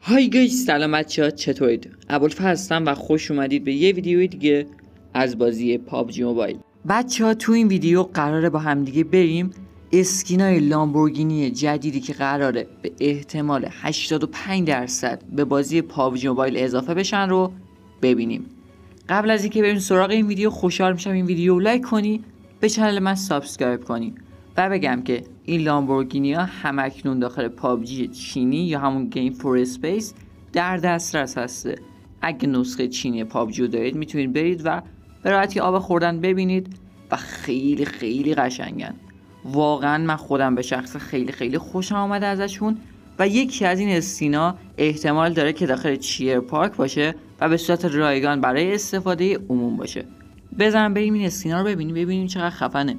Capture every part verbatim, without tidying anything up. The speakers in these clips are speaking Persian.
های گایز، سلام بچه‌ها، چطورید؟ ابوالفضل هستم و خوش اومدید به یه ویدیوی دیگه از بازی پابجی موبایل. بچه‌ها تو این ویدیو قراره با همدیگه بریم اسکینای لامبورگینی جدیدی که قراره به احتمال هشتاد و پنج درصد به بازی پابجی موبایل اضافه بشن رو ببینیم. قبل از اینکه بریم سراغ این ویدیو خوشحال میشم این ویدیو رو لایک کنی، به کانال من سابسکرایب کنی و بگم که این لامبورگینی ها همکنون داخل پابجی چینی یا همون گیم فور اسپیس در دسترس هسته. اگه نسخه چینی پابجی رو دارید میتونید برید و به راحتی آب خوردن ببینید و خیلی خیلی قشنگن. واقعا من خودم به شخص خیلی خیلی خوشم آمده ازشون و یکی از این اسکینا احتمال داره که داخل چیر پارک باشه و به صورت رایگان برای استفاده عموم باشه. بزنم بریم این اسکینا رو ببینیم ببینیم چقدر خفنه.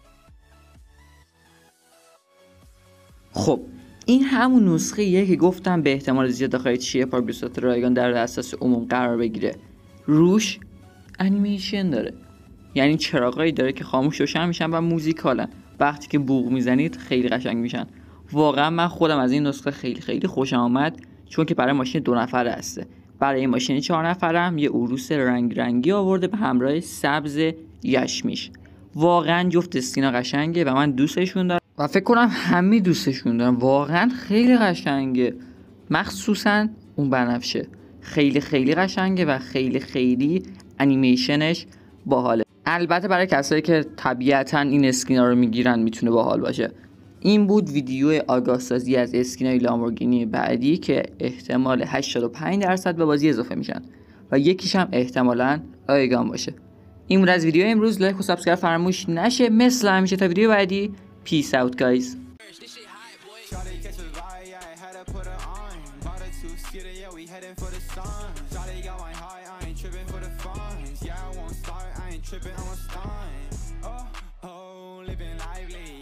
خب این همون نسخه ایه که گفتم به احتمال زیاد داخل چیر پارک به صورت رایگان در دسترس عموم قرار بگیره. روش انیمیشن داره، یعنی چراغایی داره که خاموش روشن میشن و موزیکالن. وقتی که بوق میزنید خیلی قشنگ میشن. واقعا من خودم از این نسخه خیلی خیلی خوشم آمد، چون که برای ماشین دو نفره هسته. برای ماشین چهار نفرم یه عروس رنگ رنگی آورده به همراه سبز یشمیش. واقعا جفت اسکینا قشنگه و من دوستشون دارم و فکر کنم همه دوستشون دارم. واقعا خیلی قشنگه، مخصوصا اون بنفشه خیلی خیلی قشنگه و خیلی خیلی انیمیشنش باحاله. البته برای کسایی که طبیعتا این اسکینا رو میگیرن میتونه باحال باشه. این بود ویدیو آگاه سازی از اسکینای لامبورگینی بعدی که احتمال هشتاد و پنج درصد به بازی اضافه میشن و یکیش هم احتمالاً رایگان باشه. این بود از ویدیو امروز. لایک و سابسکرایب فراموش نشه. مثل همیشه تا ویدیو بعدی، پیس اوت گایز. Tripping on my spine, oh, oh, living lively.